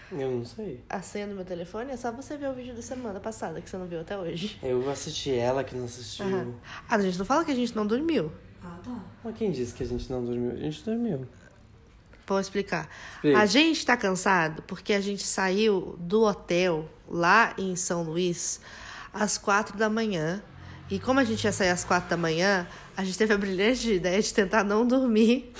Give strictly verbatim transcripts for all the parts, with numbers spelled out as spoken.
Eu não sei. A senha do meu telefone é só você ver o vídeo da semana passada, que você não viu até hoje. Eu assisti ela, que não assistiu. Uhum. Ah, a gente não fala que a gente não dormiu. Ah, tá. Mas quem disse que a gente não dormiu? A gente dormiu. Vou explicar. Explica. A gente tá cansado porque a gente saiu do hotel lá em São Luís às quatro da manhã. E como a gente ia sair às quatro da manhã, a gente teve a brilhante ideia de tentar não dormir.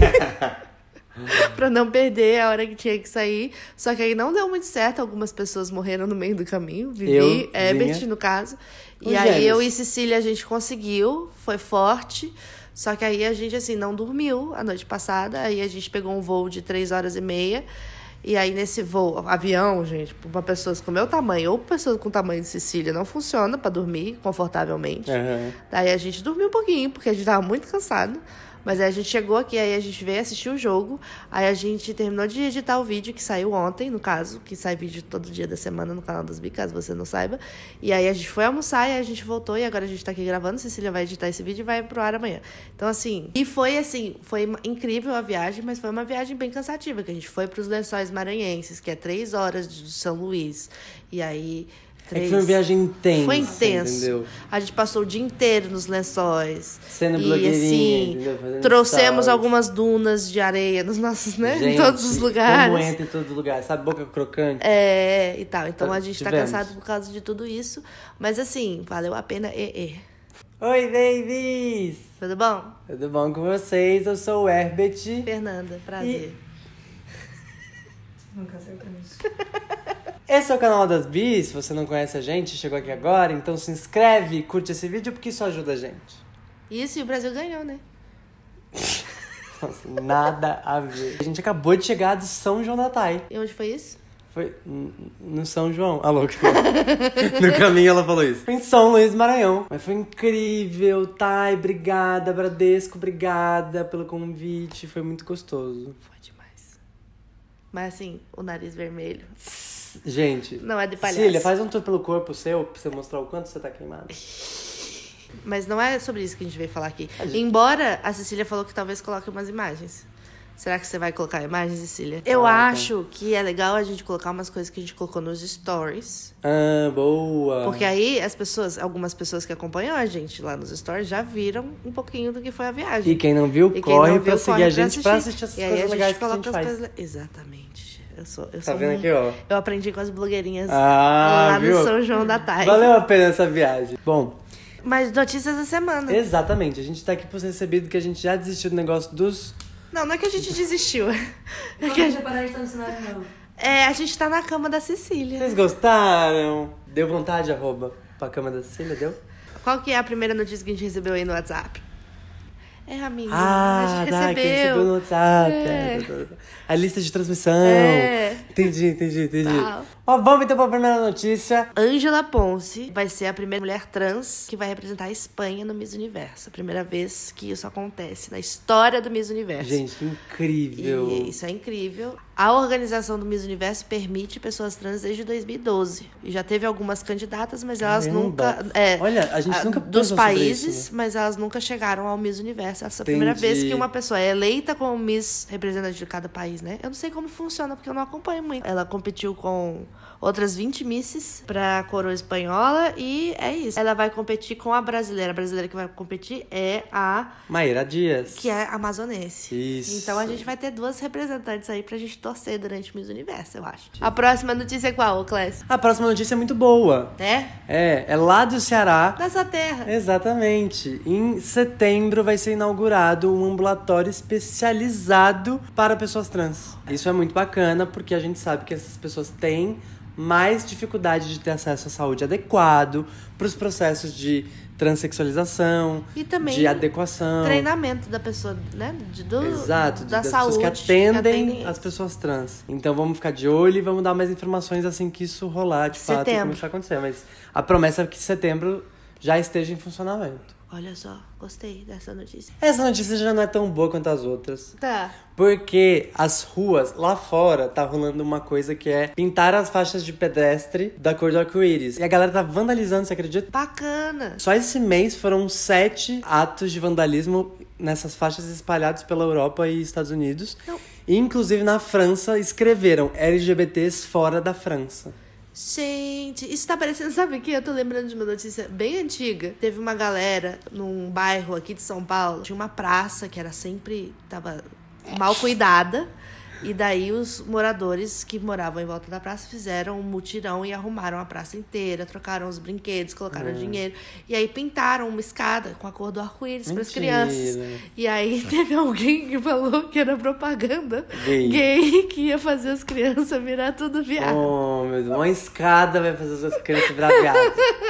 Pra não perder a hora que tinha que sair. Só que aí não deu muito certo. Algumas pessoas morreram no meio do caminho. Vivi, Eu, Ebert, Zinha. no caso. Os E aí gêmeos. eu e Cecília a gente conseguiu. Foi forte. Só que aí a gente, assim, não dormiu a noite passada. Aí a gente pegou um voo de três horas e meia. E aí nesse voo, avião, gente, para pessoas com meu tamanho ou pessoas com tamanho de Cecília, não funciona pra dormir confortavelmente. Uhum. Daí a gente dormiu um pouquinho, porque a gente tava muito cansado. Mas aí a gente chegou aqui, aí a gente veio assistir o jogo. Aí a gente terminou de editar o vídeo, que saiu ontem, no caso. Que sai vídeo todo dia da semana no canal das Bi, caso você não saiba. E aí a gente foi almoçar, e aí a gente voltou. E agora a gente tá aqui gravando. Cecília vai editar esse vídeo e vai pro ar amanhã. Então, assim... E foi, assim, foi incrível a viagem, mas foi uma viagem bem cansativa. Que a gente foi pros Lençóis Maranhenses, que é três horas de São Luís. E aí... É que foi uma viagem intensa. Foi intenso. Entendeu? A gente passou o dia inteiro nos lençóis. Sendo e, blogueirinha, assim, entendeu? Fazendo trouxemos stories. algumas dunas de areia nos nossos, né? Gente, em todos os lugares. Como entra em todo lugar. Sabe, boca crocante? É, e tal. Então a gente Tivemos. tá cansado por causa de tudo isso. Mas assim, valeu a pena. E, e. Oi, babies! Tudo bom? Tudo bom com vocês? Eu sou o Herbert. Fernanda, prazer. Nunca acertou nisso. Esse é o canal das Bi. Se você não conhece a gente, chegou aqui agora, então se inscreve e curte esse vídeo porque isso ajuda a gente. Isso, e o Brasil ganhou, né? Nossa, nada a ver. A gente acabou de chegar de São João da Thay. E onde foi isso? Foi n- no São João. Ah, louca. No caminho ela falou isso. Foi em São Luís, Maranhão. Mas foi incrível. Thay, obrigada. Bradesco, obrigada pelo convite. Foi muito gostoso. Foi demais. Mas assim, o nariz vermelho. Gente. Não é de palhaço. Cília, faz um tour pelo corpo seu pra você mostrar o quanto você tá queimado. Mas não é sobre isso que a gente veio falar aqui. A gente- Embora a Cecília falou que talvez coloque umas imagens. Será que você vai colocar imagens, Cecília? Eu Ah, tá. acho que é legal a gente colocar umas coisas que a gente colocou nos stories. Ah, boa. Porque aí as pessoas, algumas pessoas que acompanham a gente lá nos stories já viram um pouquinho do que foi a viagem. E quem não viu, E quem corre não pra viu, seguir corre a gente pra assistir. assistir essas E aí coisas a legais gente que a gente coloca as faz. coisas... Exatamente. Eu sou, eu Tá sou vendo um- aqui, ó? Eu aprendi com as blogueirinhas Ah, lá viu? no São João da Thay. Valeu a pena essa viagem. Bom, Mas notícias da semana. exatamente. A gente tá aqui por ser recebido que a gente já desistiu do negócio dos... Não, não é que a gente desistiu. É Não que a deixa gente, parar de estar no cenário, não. é, a gente tá na cama da Cecília. Vocês gostaram? Deu vontade, arroba, pra cama da Cecília, deu? Qual que é a primeira notícia que a gente recebeu aí no WhatsApp? É, amiga. Ah, a gente tá, recebeu. que recebeu no WhatsApp. É. É. A lista de transmissão. É. Entendi, entendi, entendi. Tal. Ó, vamos então pra primeira notícia. Ângela Ponce vai ser a primeira mulher trans que vai representar a Espanha no Miss Universo. A primeira vez que isso acontece na história do Miss Universo. Gente, que incrível. E isso é incrível. A organização do Miss Universo permite pessoas trans desde dois mil e doze. E já teve algumas candidatas, mas elas Caramba. nunca... É, Olha, a gente nunca dos pensou sobre países, isso, né? mas elas nunca chegaram ao Miss Universo. Essa é a primeira Entendi. vez que uma pessoa é eleita como Miss representante de cada país, né? Eu não sei como funciona, porque eu não acompanho muito. Ela competiu com outras vinte misses pra coroa espanhola e é isso. Ela vai competir com a brasileira. A brasileira que vai competir é a... Maíra Dias. que é amazonense. Isso. Então a gente vai ter duas representantes aí pra gente torcer durante o Miss Universo, eu acho. A próxima notícia é qual, Clécio? A próxima notícia é muito boa. É? É, é lá do Ceará. Da sua terra. Exatamente. Em setembro vai ser inaugurado um ambulatório especializado para pessoas trans. Isso é muito bacana porque a gente sabe que essas pessoas têm mais dificuldade de ter acesso à saúde adequado para os processos de transexualização, E também de adequação. treinamento da pessoa, né? De, do, Exato, de- da das saúde. pessoas que atendem, que as pessoas trans. Então vamos ficar de olho e vamos dar mais informações assim que isso rolar de fato e Setembro. começar a acontecer. Mas a promessa é que setembro já esteja em funcionamento. Olha só, gostei dessa notícia. Essa notícia já não é tão boa quanto as outras. Tá. Porque as ruas, lá fora, tá rolando uma coisa que é pintar as faixas de pedestre da cor do arco-íris. E a galera tá vandalizando, você acredita? Bacana. Só esse mês foram sete atos de vandalismo nessas faixas espalhados pela Europa e Estados Unidos. Não. E, inclusive, na França, escreveram L G B Ts fora da França. Gente, isso tá parecendo, sabe o que? Eu tô lembrando de uma notícia bem antiga. Teve uma galera num bairro aqui de São Paulo. Tinha uma praça que era sempre... Tava mal cuidada. E daí os moradores que moravam em volta da praça fizeram um mutirão e arrumaram a praça inteira, trocaram os brinquedos, colocaram Hum. dinheiro. E aí pintaram uma escada com a cor do arco-íris para as Mentira. crianças. E aí teve alguém que falou que era propaganda Gay. gay que ia fazer as crianças virar tudo viado. Oh, meu Deus. Uma escada vai fazer as crianças virar viado.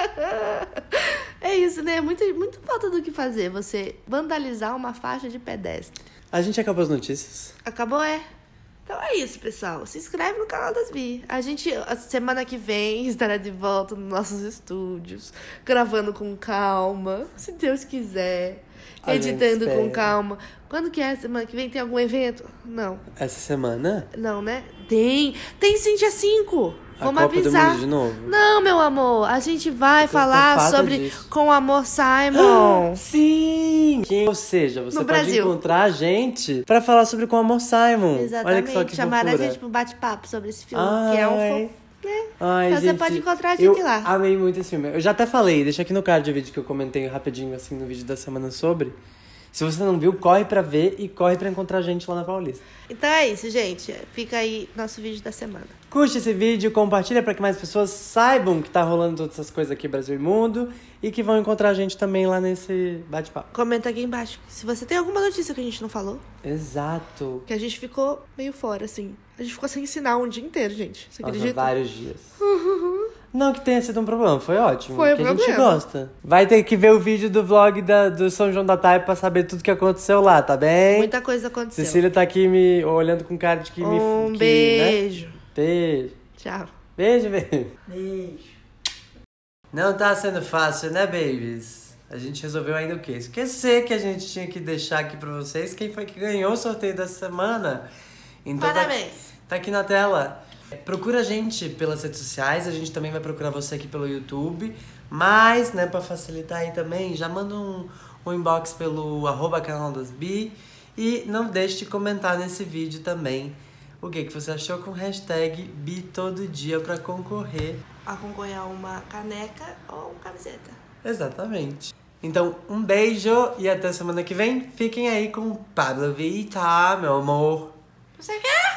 É isso, né? Muito, muito falta do que fazer. Você vandalizar uma faixa de pedestre. A gente acabou as notícias. Acabou, é? Então é isso, pessoal. Se inscreve no canal das Bi. A gente, a semana que vem, estará de volta nos nossos estúdios, gravando com calma, se Deus quiser, A gente editando com espera. calma. Quando que é? Semana que vem tem algum evento? Não. Essa semana, Não, né? Tem. Tem sim, dia cinco. a Vamos Copa do avisar. Mundo de novo. Não, meu amor. A gente vai Eu tô falar farta sobre disso. Com Amor Simon. Sim! Quem- Ou seja, você No pode Brasil. encontrar a gente pra falar sobre Com Amor Simon. Exatamente. Olha que só que Chamaram a fofura. gente pra um bate-papo sobre esse filme, que é um Ai. fofo, né? Ai, Então você gente, pode encontrar a gente eu lá. amei muito esse filme. Eu já até falei, deixa aqui no card o vídeo que eu comentei rapidinho, assim, no vídeo da semana sobre. Se você não viu, corre pra ver e corre pra encontrar a gente lá na Paulista. Então é isso, gente. Fica aí nosso vídeo da semana. Curte esse vídeo, compartilha pra que mais pessoas saibam que tá rolando todas essas coisas aqui, Brasil e Mundo. E que vão encontrar a gente também lá nesse bate-papo. Comenta aqui embaixo se você tem alguma notícia que a gente não falou. Exato. Que a gente ficou meio fora, assim. A gente ficou sem ensinar um dia inteiro, gente. Você Nossa, acredita? vários dias. Não que tenha sido um problema, foi ótimo. Foi um porque a gente problema. gosta. Vai ter que ver o vídeo do vlog da, do São João da Tai pra saber tudo que aconteceu lá, tá bem? Muita coisa aconteceu. Cecília tá aqui me olhando com cara de que me... Um que, beijo. Né? Beijo. Tchau. Beijo, beijo. Beijo. Não tá sendo fácil, né, babies? A gente resolveu ainda o quê? Esquecer que a gente tinha que deixar aqui pra vocês quem foi que ganhou o sorteio dessa semana. Então, Parabéns. Tá, tá aqui na tela. Procura a gente pelas redes sociais, a gente também vai procurar você aqui pelo YouTube. Mas, né, pra facilitar aí também, já manda um, um inbox pelo arroba canal das Bi. E não deixe de comentar nesse vídeo também o que, que você achou com hashtag Bi todo dia pra concorrer. A concorrer a uma caneca ou uma camiseta. Exatamente. Então, um beijo e até semana que vem. Fiquem aí com Pablo Vittar, meu amor. Você quer?